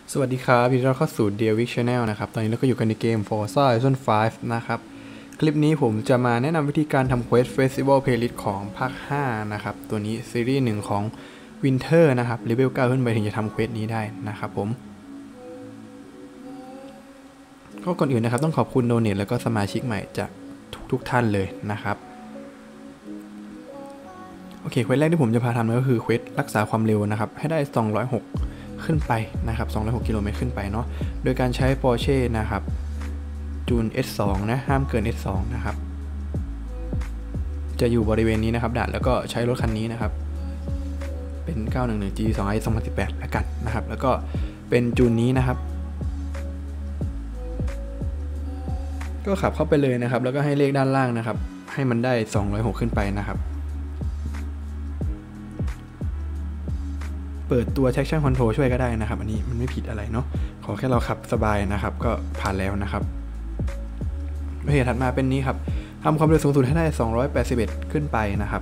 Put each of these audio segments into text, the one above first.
สวัสดีครับยินดีต้อนรับเข้าสู่ Devic Channel นะครับตอนนี้เราก็อยู่กันในเกม Forza Horizon 5 นะครับคลิปนี้ผมจะมาแนะนำวิธีการทำ Quest Festival Playlist ของภาค 5 นะครับตัวนี้ซีรีส์1ของ Winter นะครับเลเวล 9 ขึ้นไปถึงจะทำ Quest นี้ได้นะครับผมก็ก่อนอื่นนะครับต้องขอบคุณโดเนทแล้วก็สมาชิกใหม่จากทุกท่านเลยนะครับโอเคเควสแรกที่ผมจะพาทำก็คือเควสรักษาความเร็วนะครับให้ได้206ขึ้นไปนะครับ206กิโลเมตรขึ้นไปเนาะโดยการใช้ Porsche นะครับจูน S2 นะห้ามเกิน S2 นะครับจะอยู่บริเวณนี้นะครับด่านแล้วก็ใช้รถคันนี้นะครับเป็น 911 G2i 2018แล้วกันนะครับแล้วก็เป็นจูนนี้นะครับก็ขับเข้าไปเลยนะครับแล้วก็ให้เลขด้านล่างนะครับให้มันได้206ขึ้นไปนะครับเปิดตัว traction control ช่วยก็ได้นะครับอันนี้มันไม่ผิดอะไรเนาะขอแค่เราขับสบายนะครับก็ผ่านแล้วนะครับโอเคถัดมาเป็นนี้ครับทำความเร็วสูงสุดให้ได้281ขึ้นไปนะครับ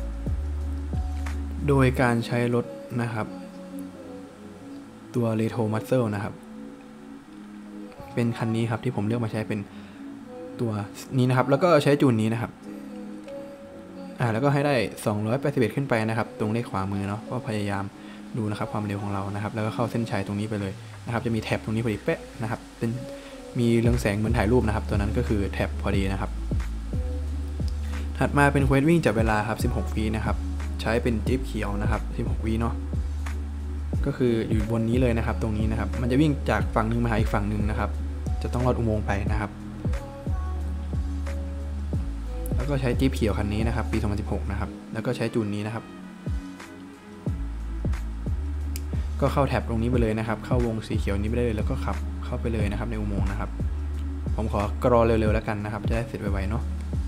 โดยการใช้รถนะครับตัว Retro Muscle นะครับเป็นคันนี้ครับที่ผมเลือกมาใช้เป็นตัวนี้นะครับแล้วก็ใช้จูนนี้นะครับแล้วก็ให้ได้281ขึ้นไปนะครับตรงเลขขวามือเนาะก็พยายามดูนะครับความเร็วของเรานะครับแล้วก็เข้าเส้นชัยตรงนี้ไปเลยนะครับจะมีแท็บตรงนี้พอดีเป๊ะนะครับเป็นมีเรืองแสงเหมือนถ่ายรูปนะครับตัวนั้นก็คือแท็บพอดีนะครับถัดมาเป็นเควสวิ่งจับเวลาครับ16วินะครับใช้เป็นจิ๊บเขียวนะครับ16วิเนาะก็คืออยู่บนนี้เลยนะครับตรงนี้นะครับมันจะวิ่งจากฝั่งนึงมาหาอีกฝั่งนึงนะครับจะต้องลอดอุโมงค์ไปนะครับแล้วก็ใช้จิ๊บเขียวคันนี้นะครับปี2016นะครับแล้วก็ใช้จูนนี้นะครับก็เข้าแท็บตรงนี้ไปเลยนะครับเข้าวงสีเขียวนี้ไปได้เลยแล้วก็ขับเข้าไปเลยนะครับในอุโมงค์นะครับผมขอกรอเร็วๆแล้วกันนะครับจะได้เสร็จไวๆเนาะ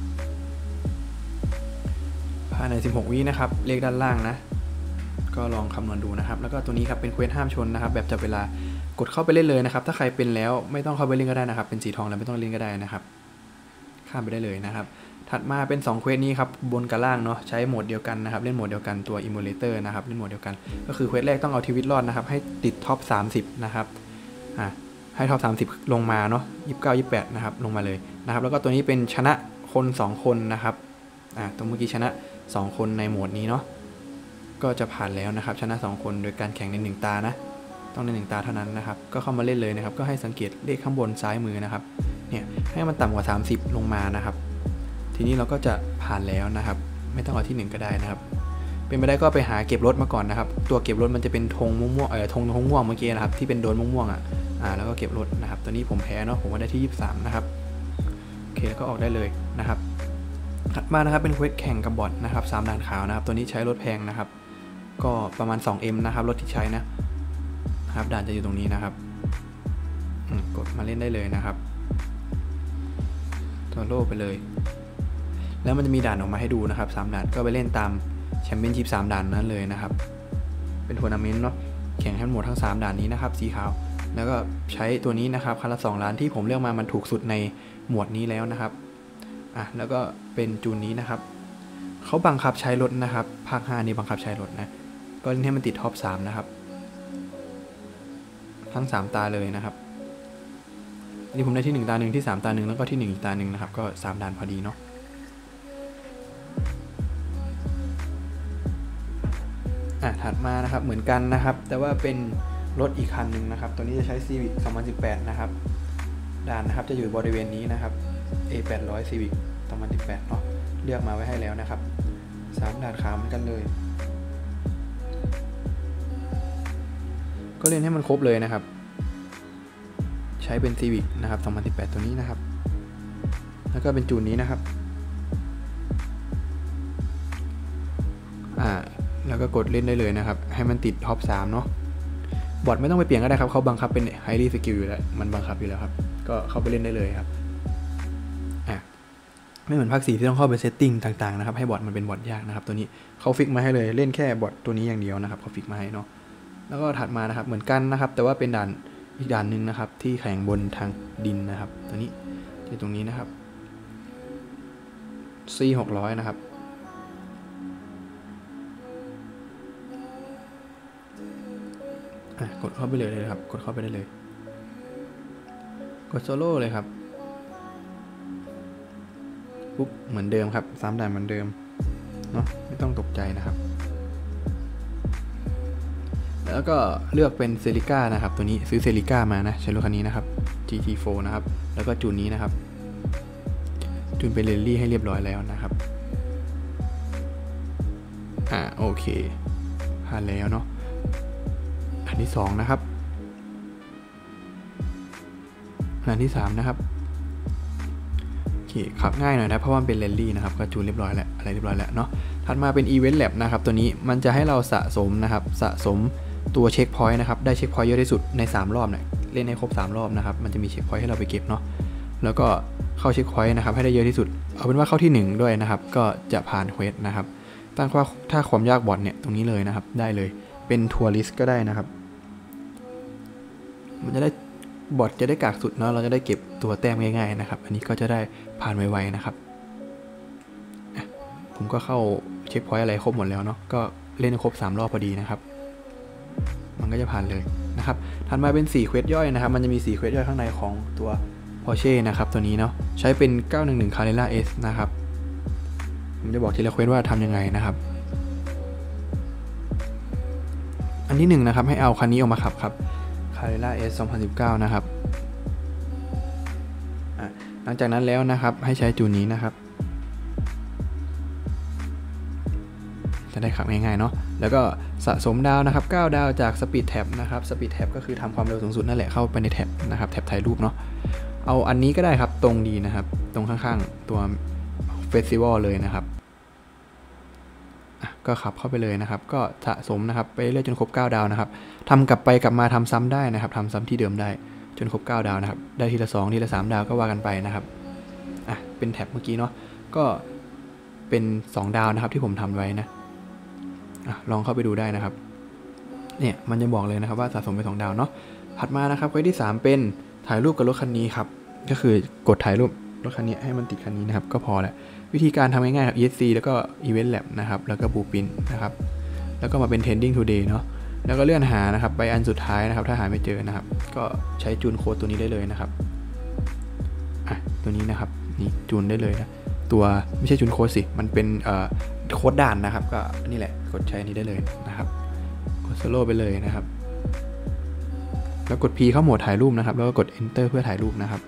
ภายใน16วินะครับเลขด้านล่างนะก็ลองคำนวณดูนะครับแล้วก็ตัวนี้ครับเป็นเควสห้ามชนนะครับแบบจับเวลากดเข้าไปเล่นเลยนะครับถ้าใครเป็นแล้วไม่ต้องเข้าไปเล่นก็ได้นะครับเป็นสีทองแล้วไม่ต้องเล่นก็ได้นะครับข้ามไปได้เลยนะครับถัดมาเป็น2เควสนี้ครับบนกับล่างเนาะใช้โหมดเดียวกันนะครับเล่นโหมดเดียวกันตัว Emulator นะครับเล่นโหมดเดียวกันก็คือเควสแรกต้องเอาชีวิตรอดนะครับให้ติดท็อป30นะครับให้ท็อป30ลงมาเนาะ29 28นะครับลงมาเลยนะครับแล้วก็ตัวนี้เป็นชนะคน2คนนะครับตรงเมื่อกี้ชนะ2คนในโหมดนี้เนาะก็จะผ่านแล้วนะครับชนะ2คนโดยการแข่งใน1ตานะต้องใน1ตาเท่านั้นนะครับก็เข้ามาเล่นเลยนะครับก็ให้สังเกตเลขข้างบนซ้ายมือนะครับเนี่ยให้มันต่ำกว่า30ลงมานะครับทีนี้เราก็จะผ่านแล้วนะครับไม่ต้องเอาที่1ก็ได้นะครับเป็นไปได้ก็ไปหาเก็บรถมาก่อนนะครับตัวเก็บรถมันจะเป็นธงม่วงธงม่วงเมื่อกี้นะครับที่เป็นโดนม่วงแล้วก็เก็บรถนะครับตัวนี้ผมแพ้เนาะผมว่าได้ที่23นะครับโอเคแล้วก็ออกได้เลยนะครับถัดมานะครับเป็นเควสแข่งกับบอทนะครับ3ด่านขาวนะครับตัวนี้ใช้รถแพงนะครับก็ประมาณ 2M นะครับรถที่ใช้นะครับด่านจะอยู่ตรงนี้นะครับกดมาเล่นได้เลยนะครับตัวโล่ไปเลยแล้วมันจะมีด่านออกมาให้ดูนะครับ3ด่านก็ไปเล่นตามแชมเปี้ยนชิพ3ด่านนั้นเลยนะครับเป็นทัวร์นาเมนต์เนาะแข่งให้หมดทั้ง3ด่านนี้นะครับสีขาวแล้วก็ใช้ตัวนี้นะครับคันละ2ล้านที่ผมเลือกมามันถูกสุดในหมวดนี้แล้วนะครับแล้วก็เป็นจูนนี้นะครับเขาบังคับใช้รถนะครับภาค5นี้บังคับใช้รถนะก็เล่นให้มันติดท็อป3นะครับทั้ง3ตาเลยนะครับนี่ผมได้ที่1ตา1ที่3ตา1แล้วก็ที่1อีกตา1นะครับก็3ด่านพอดีเนาะถัดมานะครับเหมือนกันนะครับแต่ว่าเป็นรถอีกคันหนึ่งนะครับตัวนี้จะใช้ Civic 2018นะครับด่านนะครับจะอยู่บริเวณนี้นะครับ A800 Civic 2018เนาะเลือกมาไว้ให้แล้วนะครับ3ด่านขาวเหมือนกันเลยก็เล่นให้มันครบเลยนะครับใช้เป็น Civic นะครับ2018ตัวนี้นะครับแล้วก็เป็นจูนนี้นะครับแล้วก็กดเล่นได้เลยนะครับให้มันติดท็อป3เนาะบอทไม่ต้องไปเปลี่ยนก็ได้ครับเขาบังคับเป็น Highly Skill อยู่แล้วมันบังคับอยู่แล้วครับก็เข้าไปเล่นได้เลยครับไม่เหมือนภาค4ที่ต้องเข้าไปเซตติ้งต่างๆนะครับให้บอทมันเป็นบอทยากนะครับตัวนี้เขาฟิกมาให้เลยเล่นแค่บอทตัวนี้อย่างเดียวนะครับเขาฟิกมาให้เนาะแล้วก็ถัดมานะครับเหมือนกันนะครับแต่ว่าเป็นด่านอีกด่านหนึ่งนะครับที่แข่งบนทางดินนะครับตัวนี้ที่ตรงนี้นะครับ C600 นะครับกดเข้าไปเลยครับกดเข้าไปได้เลยกดโซโล่เลยครับปุ๊บเหมือนเดิมครับ3 ด่านเหมือนเดิมเนาะไม่ต้องตกใจนะครับแล้วก็เลือกเป็นเซริก้านะครับตัวนี้ซื้อเซริก้ามานะใช้รถคันนี้นะครับ GT4 นะครับแล้วก็จูนนี้นะครับจูนเป็นเรลลี่ให้เรียบร้อยแล้วนะครับโอเคผ่านแล้วเนาะอันที่2นะครับอันที่3นะครับโอเคขับง่ายหน่อยนะเพราะว่ามันเป็นเรลลี่นะครับก็จูนเรียบร้อยแล้วอะไรเรียบร้อยแล้วเนาะถัดมาเป็น Event Lab นะครับตัวนี้มันจะให้เราสะสมนะครับสะสมตัวเช็คพอยต์นะครับได้เช็คพอยต์เยอะที่สุดใน3 รอบเนี่ยเล่นให้ครบ3 รอบนะครับมันจะมีเช็คพอยต์ให้เราไปเก็บเนาะแล้วก็เข้าเช็คพอยต์นะครับให้ได้เยอะที่สุดเอาเป็นว่าเข้าที่1ด้วยนะครับก็จะผ่านเควสนะครับตั้งว่าถ้าความยากบอทเนี่ยตรงนี้เลยนะครับได้เลยเป็นทัวริสก็ได้นะครับมันจะได้บอทจะได้กากสุดเนาะเราจะได้เก็บตัวแต้มง่ายๆนะครับอันนี้ก็จะได้ผ่านไวๆนะครับผมก็เข้าเช็คพอยต์อะไรครบหมดแล้วเนาะก็เล่นครบ3 รอบพอดีนะครับมันก็จะผ่านเลยนะครับถัดมาเป็น4 เควสย่อยนะครับมันจะมี4 เควสย่อยข้างในของตัว Porsche นะครับตัวนี้เนาะใช้เป็น911 Carrera S นะครับผมจะบอกทีละเควสว่าทำยังไงนะครับอันที่1นะครับให้เอาคันนี้ออกมาขับครับ Carrera S 2019นะครับหลังจากนั้นแล้วนะครับให้ใช้จูนนี้นะครับจะได้ขับง่ายๆเนาะแล้วก็สะสมดาวนะครับ9 ดาวจาก Speed Tab นะครับ Speed Tab ก็คือทำความเร็วสูงสุดนั่นแหละเข้าไปในแท็บนะครับแท็บถ่ายรูปเนาะเอาอันนี้ก็ได้ครับตรงดีนะครับตรงข้างๆตัว Festival เลยนะครับก็ขับเข้าไปเลยนะครับก็สะสมนะครับไปเรื่อยจนครบ9 ดาวนะครับทำกลับไปกลับมาทำซ้ำได้นะครับทำซ้ำที่เดิมได้จนครบ9 ดาวนะครับได้ทีละ2ทีละ3 ดาวก็ว่ากันไปนะครับเป็นแท็บเมื่อกี้เนาะก็เป็น2 ดาวนะครับที่ผมทำไว้นะลองเข้าไปดูได้นะครับเนี่ยมันจะบอกเลยนะครับว่าสะสมไป2 ดาวเนาะถัดมานะครับเควสที่3เป็นถ่ายรูปกับรถคันนี้ครับก็คือกดถ่ายรูปรถคันนี้ให้มันติดคันนี้นะครับก็พอแหละวิธีการทำง่ายๆครับ ESC แล้วก็ Event Lab นะครับแล้วก็ Blueprint นะครับแล้วก็มาเป็น Trending Today เนาะแล้วก็เลื่อนหานะครับไปอันสุดท้ายนะครับถ้าหาไม่เจอนะครับก็ใช้จูนโค้ดตัวนี้ได้เลยนะครับตัวนี้นะครับนี่จูนได้เลยนะตัวไม่ใช่จูนโค้ดสิมันเป็นโค้ดด่านนะครับก็นี่แหละกดใช้นี้ได้เลยนะครับกด Solo ไปเลยนะครับแล้วกด P เข้าโหมดถ่ายรูปนะครับแล้วก็กด Enter เพื่อถ่ายรูปนะครับ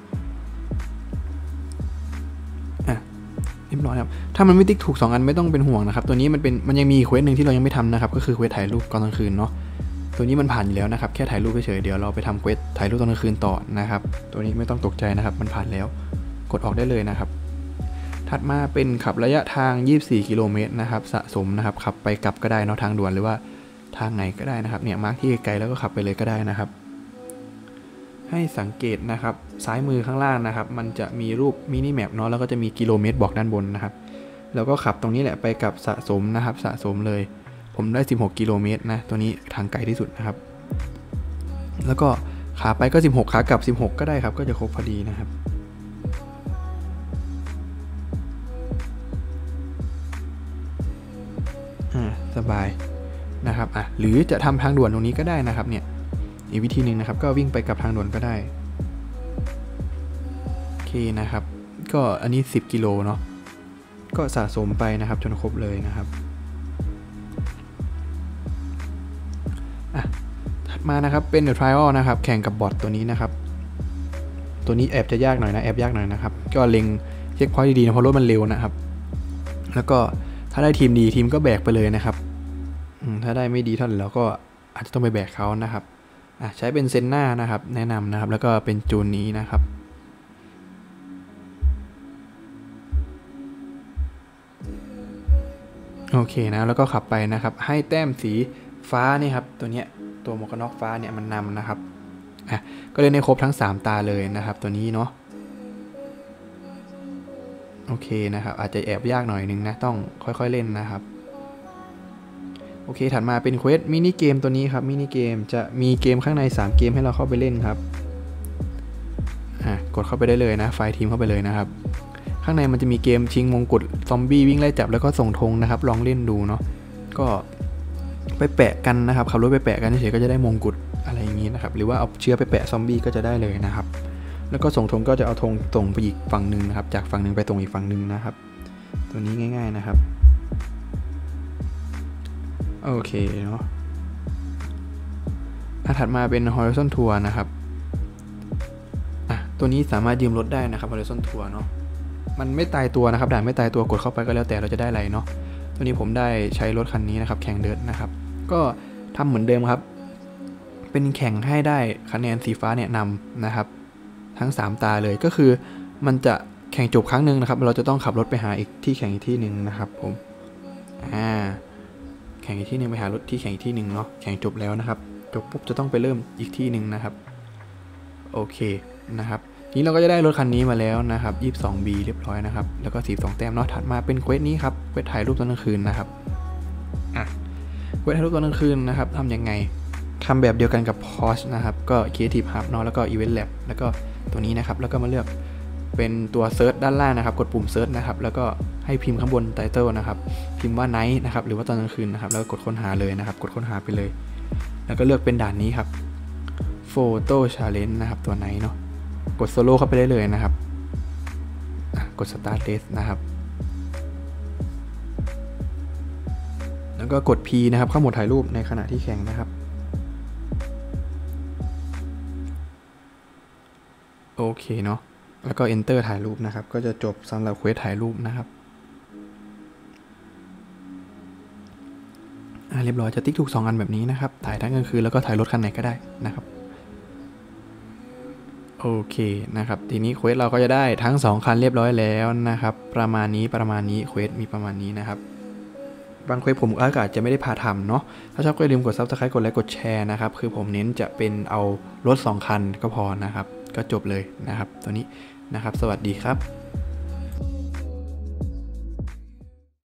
เรียบร้อยครับถ้ามันไม่ติ๊กถูก2 อันไม่ต้องเป็นห่วงนะครับตัวนี้มันยังมีเควสหนึ่งที่เรายังไม่ทำนะครับก็คือเควสถ่ายรูปตอนกลางคืนเนาะตัวนี้มันผ่านอยู่แล้วนะครับแค่ถ่ายรูปเฉยๆเดี๋ยวเราไปทำเควสถ่ายรูปตอนกลางคืนต่อนะครับตัวนี้ไม่ต้องตกใจนะครับมันผ่านแล้วกดออกได้เลยนะครับถัดมาเป็นขับระยะทาง24 กิโลเมตรนะครับสะสมนะครับขับไปกลับก็ได้เนาะทางด่วนหรือว่าทางไหนก็ได้นะครับเนี่ยมาร์คที่ไกลแล้วก็ขับไปเลยก็ได้นะครับให้สังเกตนะครับซ้ายมือข้างล่างนะครับมันจะมีรูปมินิแมปเนาะแล้วก็จะมีกิโลเมตรบอกด้านบนนะครับแล้วก็ขับตรงนี้แหละไปกับสะสมนะครับสะสมเลยผมได้16 กิโลเมตรนะตัวนี้ทางไกลที่สุดนะครับแล้วก็ขาไปก็16ขากลับ16ก็ได้ครับก็จะครบพอดีนะครับสบายนะครับหรือจะทำทางด่วนตรงนี้ก็ได้นะครับเนี่ยอีกวิธีหนึ่งนะครับก็วิ่งไปกับทางด่วนก็ได้โอเคนะครับก็อันนี้10 กิโลเนาะก็สะสมไปนะครับจนครบเลยนะครับถัดมานะครับเป็น The Trial นะครับแข่งกับบอทตัวนี้นะครับตัวนี้แอบจะยากหน่อยนะแอบยากหน่อยนะครับก็เล็งเช็คพอยต์ดีๆนะเพราะรถมันเร็วนะครับแล้วก็ถ้าได้ทีมดีทีมก็แบกไปเลยนะครับถ้าได้ไม่ดีเท่าไหร่เราก็อาจจะต้องไปแบกเขานะครับใช้เป็นเซนน่านะครับแนะนำนะครับแล้วก็เป็นจูนนี้นะครับโอเคนะแล้วก็ขับไปนะครับให้แต้มสีฟ้านี่ครับตัวเนี้ยตัวหมวกกันน็อกฟ้าเนี่ยมันนำนะครับก็เลยในครบทั้ง3 ตาเลยนะครับตัวนี้เนาะโอเคนะครับอาจจะแอบยากหน่อยนึงนะต้องค่อยๆเล่นนะครับโอเคถัดมาเป็นเควสมินิเกมตัวนี้ครับมินิเกมจะมีเกมข้างใน3 เกมให้เราเข้าไปเล่นครับกดเข้าไปได้เลยนะไฟล์ทีมเข้าไปเลยนะครับข้างในมันจะมีเกมชิงมงกุฎซอมบี้วิ่งไล่จับแล้วก็ส่งธงนะครับลองเล่นดูเนาะก็ไปแปะกันนะครับขับรถไปแปะกันเฉยๆก็จะได้มงกุฎอะไรอย่างนี้นะครับหรือว่าเอาเชื้อไปแปะซอมบี้ก็จะได้เลยนะครับแล้วก็ส่งธงก็จะเอาธงส่งไปอีกฝั่งหนึ่งนะครับจากฝั่งหนึ่งไปตรงอีกฝั่งหนึ่งนะครับตัวนี้ง่ายๆนะครับโอเคเนาะถัดมาเป็น Horizon Tour นะครับตัวนี้สามารถยืมรถได้นะครับ Horizon Tour เนาะมันไม่ตายตัวนะครับด่านไม่ตายตัวกดเข้าไปก็แล้วแต่เราจะได้อะไรเนาะตัวนี้ผมได้ใช้รถคันนี้นะครับแข่งเดิร์ทนะครับก็ทำเหมือนเดิมครับเป็นแข่งให้ได้คะแนนสีฟ้าเนี่ยนำนะครับทั้ง3ตาเลยก็คือมันจะแข่งจบครั้งหนึ่งนะครับเราจะต้องขับรถไปหาอีกที่แข่งอีกที่หนึ่งนะครับผมแข่งอีกที่หนึ่งไปหารถที่แข่งอีกที่หนึ่งเนาะแข่งจบแล้วนะครับจบปุ๊บจะต้องไปเริ่มอีกที่หนึ่งนะครับโอเคนะครับนี้เราก็จะได้รถคันนี้มาแล้วนะครับ 22B เรียบร้อยนะครับแล้วก็42แต้มเนาะถัดมาเป็นเควสนี้ครับเควสถ่ายรูปตอนกลางคืนนะครับเควสถ่ายรูปตอนกลางคืนนะครับทำยังไงทำแบบเดียวกันกับ Porsche นะครับก็ Creative Hub เนาะแล้วก็ Event Lab แล้วก็ตัวนี้นะครับแล้วก็มาเลือกเป็นตัว Search ด้านล่างนะครับกดปุ่ม Search นะครับแล้วก็ให้พิมพ์ข้างบน Title นะครับพิมพ์ว่า Night นะครับหรือว่าตอนกลางคืนนะครับแล้วก็กดค้นหาเลยนะครับกดค้นหาไปเลยแล้วก็เลือกเป็นด่านนี้ครับ Photo Challenge นะครับตัว Night เนาะกดโซโล่เข้าไปได้เลยนะครับกด Start Race นะครับแล้วก็กด P นะครับเข้าโหมดถ่ายรูปในขณะที่แข่งนะครับโอเคเนาะแล้วก็ Enter ถ่ายรูปนะครับก็จะจบสำหรับเควสถ่ายรูปนะครับเรียบร้อยจะติ๊กถูก2อันแบบนี้นะครับถ่ายทั้งกลางคืนแล้วก็ถ่ายรถคันไหนก็ได้นะครับโอเคนะครับทีนี้เควสเราก็จะได้ทั้ง2คันเรียบร้อยแล้วนะครับประมาณนี้เควสมีประมาณนี้นะครับบางเควสผมอาจจะไม่ได้พาทำเนาะถ้าชอบก็อย่าลืมกด Subscribe กดไลค์กดแชร์นะครับคือผมเน้นจะเป็นเอารถ2คันก็พอนะครับก็จบเลยนะครับตัวนี้นะครับสวัสดีครับ